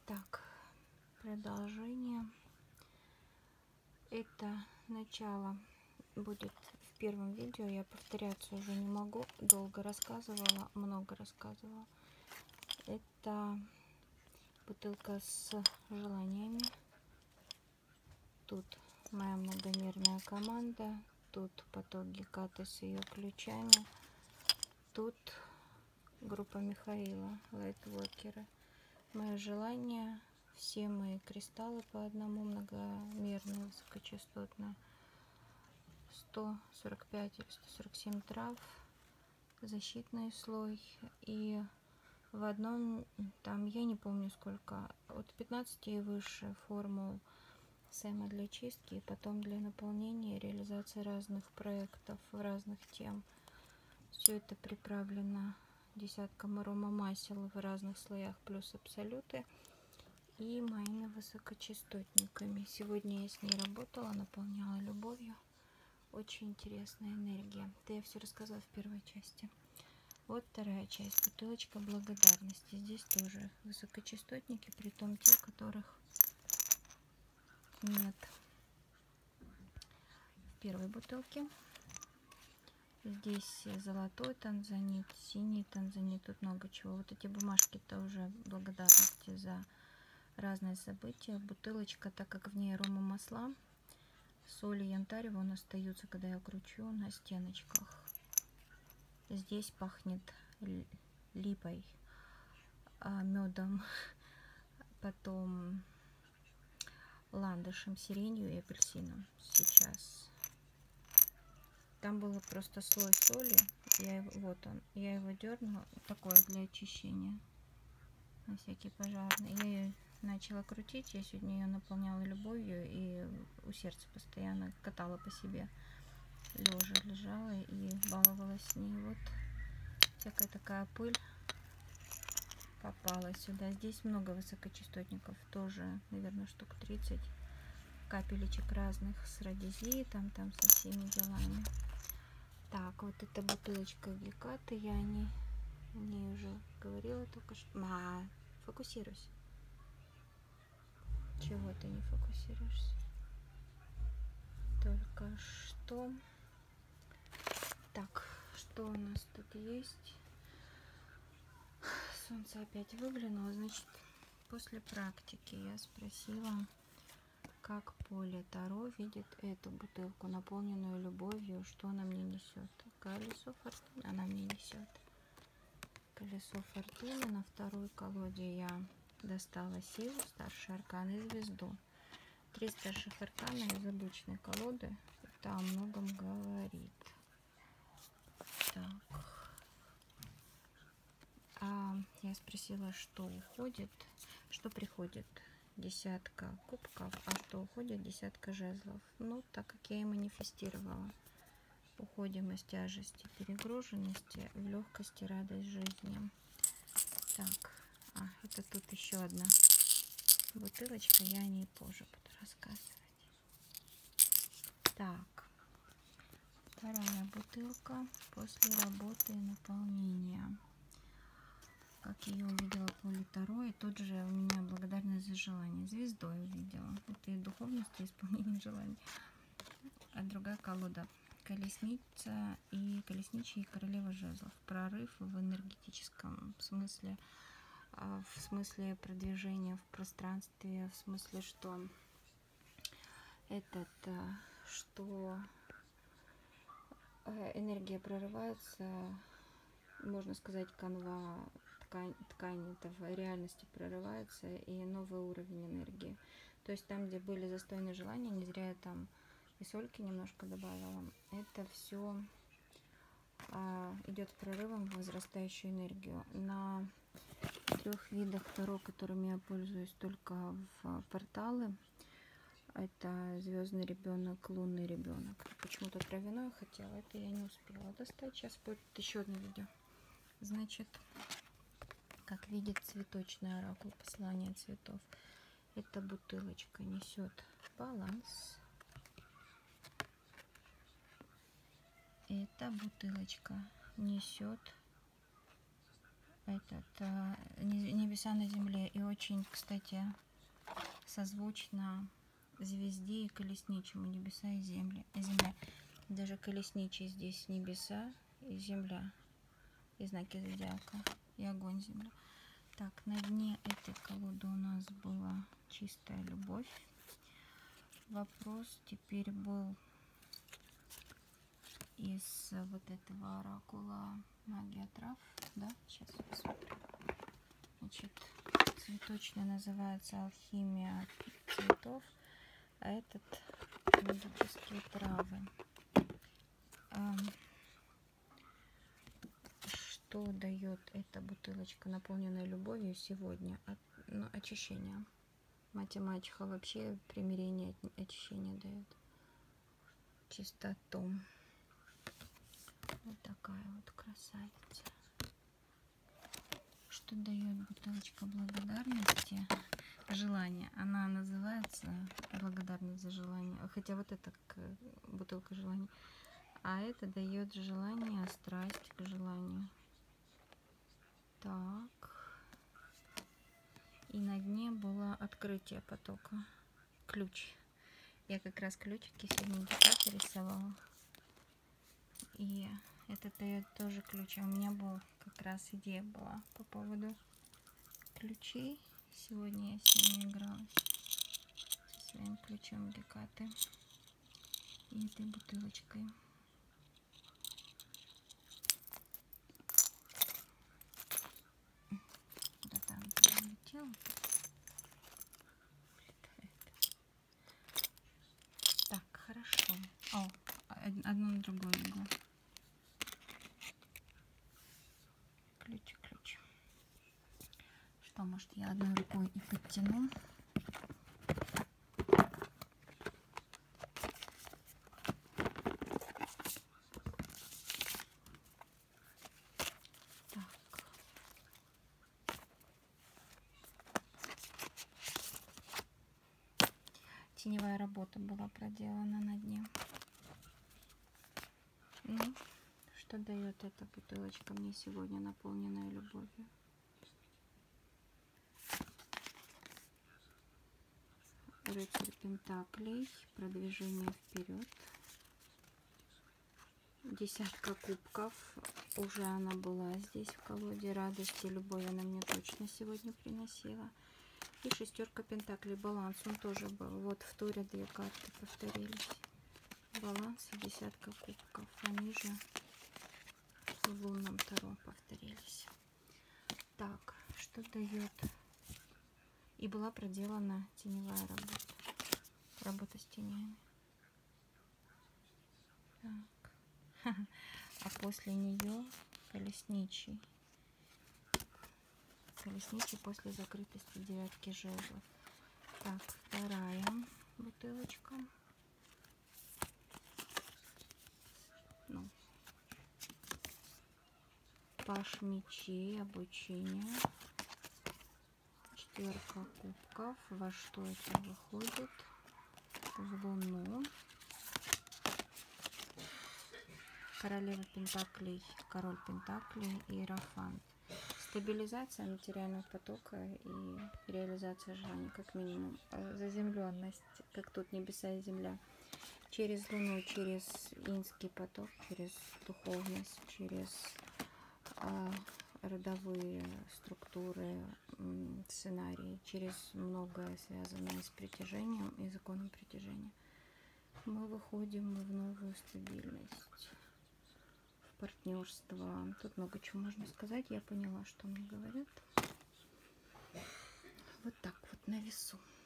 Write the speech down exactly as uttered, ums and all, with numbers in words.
Так, продолжение. Это начало будет в первом видео. Я повторяться уже не могу. Долго рассказывала, много рассказывала. Это бутылка с желаниями. Тут моя многомерная команда. Тут поток Гекаты с ее ключами. Тут группа Михаила, лайтворкеры. Мое желание, все мои кристаллы по одному, многомерные, высокочастотные, сто сорок пять или сто сорок семь трав, защитный слой, и в одном, там, я не помню сколько, от пятнадцати и выше формул Сэма для чистки, и потом для наполнения и реализации разных проектов, разных тем. Все это приправлено десятком аромамасел в разных слоях, плюс абсолюты и моими высокочастотниками. Сегодня я с ней работала, наполняла любовью. Очень интересная энергия. Это я все рассказала в первой части. Вот вторая часть. Бутылочка благодарности. Здесь тоже высокочастотники, притом те, которых нет в первой бутылке. Здесь золотой танзанит, синий танзанит, тут много чего. Вот эти бумажки-то уже благодарности за разные события. Бутылочка, так как в ней арома масла, соль и янтарь, вон остаются, когда я кручу на стеночках. Здесь пахнет липой, медом, потом ландышем, сиренью и апельсином. Сейчас там было просто слой соли, я его, вот он, я его дернула, такое для очищения, на всякий пожарный. Я ее начала крутить, я сегодня ее наполняла любовью и у сердца постоянно катала по себе, лежа лежала и баловалась с ней. Вот всякая такая пыль попала сюда. Здесь много высокочастотников, тоже, наверное, штук тридцать капелечек разных с радизитом, там со всеми делами. Так, вот эта бутылочка Гекаты, я о ней, о ней уже говорила только что. А, фокусируйся. Чего ты не фокусируешься? Только что. Так, что у нас тут есть? Солнце опять выглянуло. Значит, после практики я спросила, как поле Таро видит эту бутылку, наполненную любовью, что она мне несет. Колесо фортуны она мне несет. Колесо фортуны. На второй колоде я достала силу, старший аркан и звезду. Три старших аркана из обычной колоды. Это о многом говорит. Так. А я спросила, что уходит, что приходит. Десятка кубков, а что уходит? Десятка жезлов. Ну, так как я и манифестировала. Уходим из тяжести, перегруженности в легкости, радость жизни. Так, а, это тут еще одна бутылочка, я о ней позже буду рассказывать. Так, вторая бутылка после работы и наполнения. Как ее увидела поле Таро, и тут же у меня благодарность за желание. Звездой увидела. Это и духовность, и исполнение желаний. А другая колода. Колесница и колесничий, и королева жезлов. Прорыв в энергетическом смысле, в смысле продвижения в пространстве, в смысле, что этот, что энергия прорывается, можно сказать, канва, ткань, ткань этого реальности прорывается, и новый уровень энергии. То есть там, где были застойные желания, не зря я там и сольки немножко добавила, это все а, идет с прорывом в возрастающую энергию. На трех видах Таро, которыми я пользуюсь только в порталы, это звездный ребенок, лунный ребенок. Почему-то травяное хотела, это я не успела достать. Сейчас будет еще одно видео. Значит, как видит цветочный оракул, послание цветов, эта бутылочка несет баланс. Эта бутылочка несет этот э, небеса на земле. И очень, кстати, созвучно звезде и колесничему. Небеса и земля. земля. Даже колесничий здесь небеса и земля. И знаки зодиака. И огонь, земля. Так, на дне этой колоды у нас была чистая любовь. Вопрос теперь был из вот этого оракула магия трав. Да, сейчас я посмотрю. Значит, цветочный называется алхимия цветов, а этот магические травы. Что дает эта бутылочка, наполненная любовью сегодня? От, ну, очищение. Мать-мачеха вообще примирение, очищение дает. Чистоту. Вот такая вот красавица. Что дает бутылочка благодарности? Желание. Она называется благодарность за желание. Хотя вот это бутылка желания. А это дает желание, страсть к желанию. Так. И на дне было открытие потока. Ключ. Я как раз ключики сегодня индикатор рисовала. И это дает тоже ключ. А у меня был как раз идея была по поводу ключей. Сегодня я с ними игралась. Со своим ключом Гекаты. И этой бутылочкой. Куда-то она прилетела. Так, хорошо. О, одно на другое легло. Ключ, ключ. Что, может, я одной рукой и подтяну? Теневая работа была проделана на дне. Ну, что дает эта бутылочка мне сегодня, наполненная любовью? Рыцарь Пентаклей, продвижение вперед. Десятка кубков, уже она была здесь в колоде. Радость и любовь она мне точно сегодня приносила. И шестерка пентаклей, баланс, он тоже был. Вот в туре две карты повторились. Баланс и десятка кубков. Они же в лунном таро повторились. Так, что дает? И была проделана теневая работа. Работа с тенями. Так. А после нее колесничий. Колесничий после закрытости девятки жезлов. Так, вторая бутылочка. Ну. Паш мечей, обучение. Четверка кубков. Во что это выходит? В луну. Королева пентаклей, король пентаклей и иерофант. Стабилизация материального потока и реализация желаний, как минимум. Заземленность, как тут небеса и земля. Через Луну, через инский поток, через духовность, через а, родовые структуры, сценарии, через многое связанное с притяжением и законом притяжения. Мы выходим в новую стабильность. Партнерство. Тут много чего можно сказать. Я поняла, что мне говорят. Вот так вот на весу.